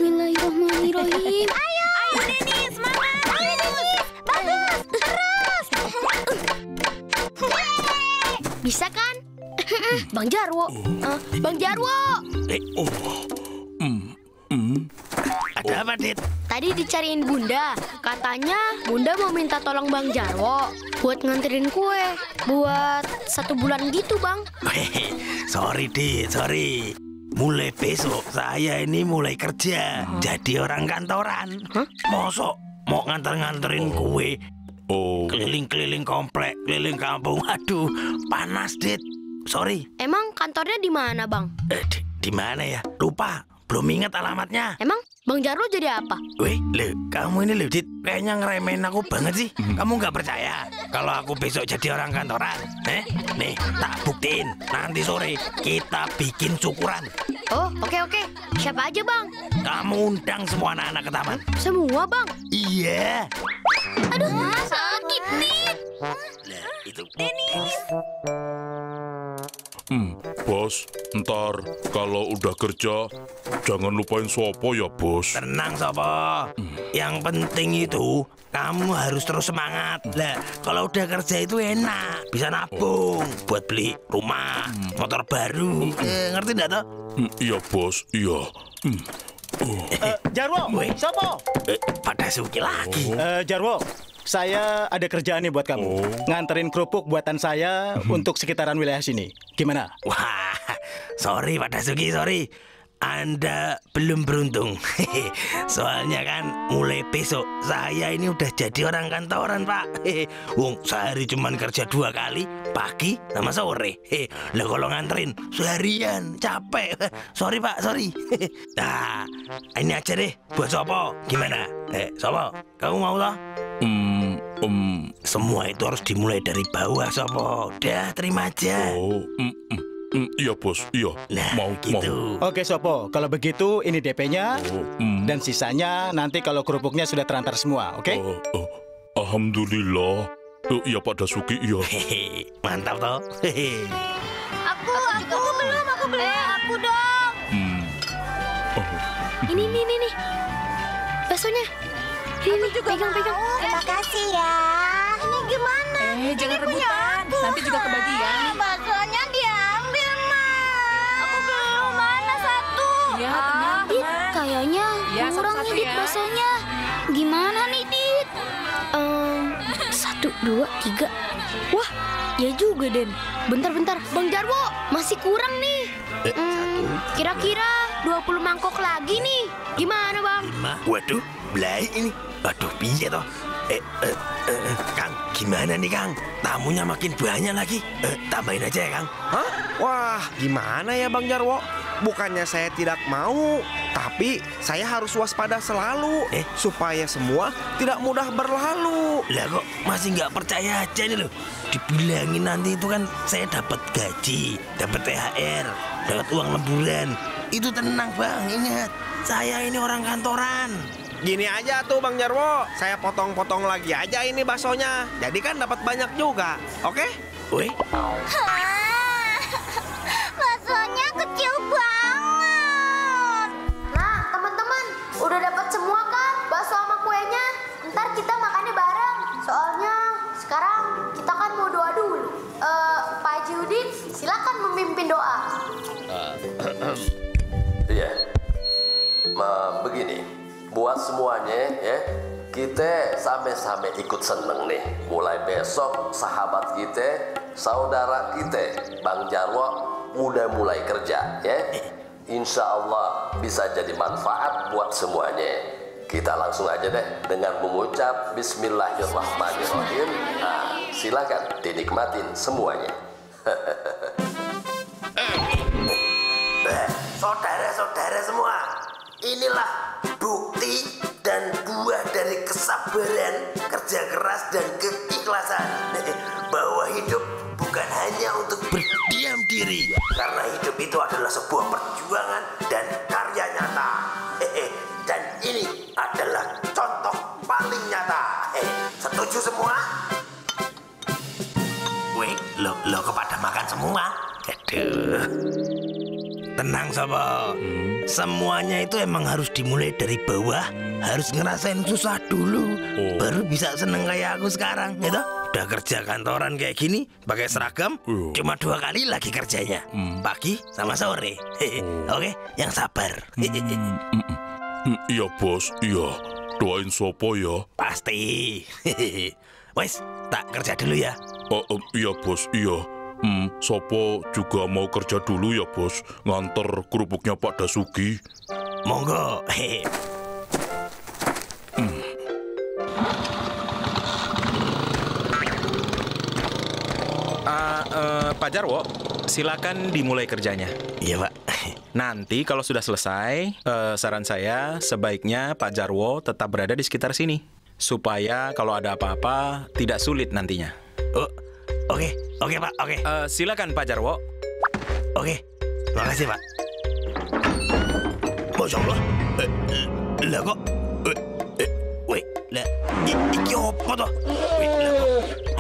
Bismillahirrahmanirrahim. Ayo Denis, semangat. Ayo Denis, bagus, terus. Bisa kan? Bang Jarwo. Bang Jarwo. Ada apa, Dit? Tadi dicariin Bunda. Katanya Bunda mau minta tolong Bang Jarwo buat nganterin kue. Buat 1 bulan gitu, Bang. Sorry, Dit, sorry. Mulai besok saya ini mulai kerja jadi orang kantoran. Mosok mau nganterin kue. Keliling-keliling komplek, keliling kampung. Aduh, panas, Dit. Sorry. Emang kantornya di mana, Bang? Di mana ya? Lupa. Belum ingat alamatnya. Emang Bang Jarwo jadi apa? Weh, kamu ini Dit, kayaknya ngeremehin aku banget sih. Kamu nggak percaya kalau aku besok jadi orang kantoran? Nih, tak buktiin. Nanti sore kita bikin syukuran. Oh, oke. Siapa aja, Bang? Kamu undang semua anak-anak ke taman. Semua, Bang? Iya. Aduh, sakit, Dit. Lah, itu Denis. Bos, ntar kalau udah kerja, jangan lupain Sopo ya, Bos. Tenang, Sopo. Yang penting itu kamu harus terus semangat. Lah, kalau udah kerja itu enak, bisa nabung buat beli rumah, motor baru. Ngerti nggak toh? Iya, Bos, iya. Jarwo, Sopo. Pak Dasuki lagi. Jarwo, saya ada kerjaan nih buat kamu. Nganterin kerupuk buatan saya untuk sekitaran wilayah sini. Gimana? Wah, sorry Pak Dasuki, sorry. Anda belum beruntung. Soalnya kan mulai besok saya ini udah jadi orang kantoran, Pak. Wong sehari cuman kerja 2 kali, pagi sama sore. Lah kalau nganterin seharian capek. Sorry Pak, sorry. Nah, ini aja deh buat Sopo. Gimana? Sopo, kamu mau toh? Semua itu harus dimulai dari bawah, Sopo. Udah, terima aja. Iya, Bos, iya. Nah, mau. gitu. Oke, Sopo. Kalau begitu, ini DP-nya. Dan sisanya nanti kalau kerupuknya sudah terantar semua, oke? Alhamdulillah. Iya, Pak Dasuki, iya. Mantap toh. Aku belum. Aku dong. Ini nih. Baksonya. Ini pegang. Terima kasih ya. Ini gimana? Jangan rebutan. Nanti juga kebagian. Baksonya diambil, Mak. Aku belum. Mana satu? Ya, tenang. Dit, kayaknya Ya, kurang satu-satu nih, Dit, ya. baksonya. Gimana nih, Dit? 1, 2, 3. Wah, ya juga, Den. Bentar, Bang Jarwo, masih kurang nih. Kira-kira 20 mangkok lagi nih. Gimana, Bang? Waduh, belai ini. Aduh, piye toh? Kang, gimana nih, Kang? Tamunya makin banyak lagi. Tambahin aja ya, Kang. Hah? Wah, gimana ya Bang Jarwo? Bukannya saya tidak mau, tapi saya harus waspada selalu supaya semua tidak mudah berlalu. Lah kok masih nggak percaya aja nih loh. Dibilangin nanti itu kan saya dapat gaji, dapat THR, dapat uang lemburan. Itu tenang, Bang, ingat. Saya ini orang kantoran. Gini aja tuh Bang Jarwo, saya potong-potong lagi aja ini baksonya. Jadi kan dapat banyak juga, oke? Woi, Baksonya kecil banget. Nah, teman-teman, udah dapat semua kan bakso sama kuenya? Ntar kita makannya bareng. Soalnya sekarang kita kan mau doa dulu. Pak Haji Udin, silakan memimpin doa. Iya. Begini, buat semuanya ya, kita sama-sama ikut seneng nih. Mulai besok sahabat kita, saudara kita, Bang Jarwo udah mulai kerja ya. Insya Allah bisa jadi manfaat buat semuanya. Kita langsung aja deh dengan mengucap Bismillahirrahmanirrahim. Nah, silakan dinikmatin semuanya. saudara-saudara semua, inilah bukti dan buah dari kesabaran, kerja keras dan keikhlasan. Bahwa hidup bukan hanya untuk berdiam diri, karena hidup itu adalah sebuah perjuangan dan karya nyata. Dan ini adalah contoh paling nyata. Setuju semua? Wih, lo kepada makan semua? Aduh. tenang Sopo. Semuanya itu emang harus dimulai dari bawah, harus ngerasain susah dulu, baru bisa seneng kayak aku sekarang, gitu. Udah kerja kantoran kayak gini, pakai seragam, cuma 2 kali lagi kerjanya, pagi sama sore. Oke, yang sabar. Iya bos, iya. Doain Sopo ya. Pasti. Wes, tak kerja dulu ya. Iya bos, iya. Sopo juga mau kerja dulu ya bos, nganter kerupuknya Pak Dasuki. Monggo. Pak Jarwo, silakan dimulai kerjanya. Iya Pak. Nanti kalau sudah selesai, saran saya sebaiknya Pak Jarwo tetap berada di sekitar sini. Supaya kalau ada apa-apa, tidak sulit nantinya. Oke Pak, oke. Silakan Pak Jarwo. Oke, makasih Pak. Masya Allah. Lah kok, wait, lah, iki apa toh? Wait, lah kok,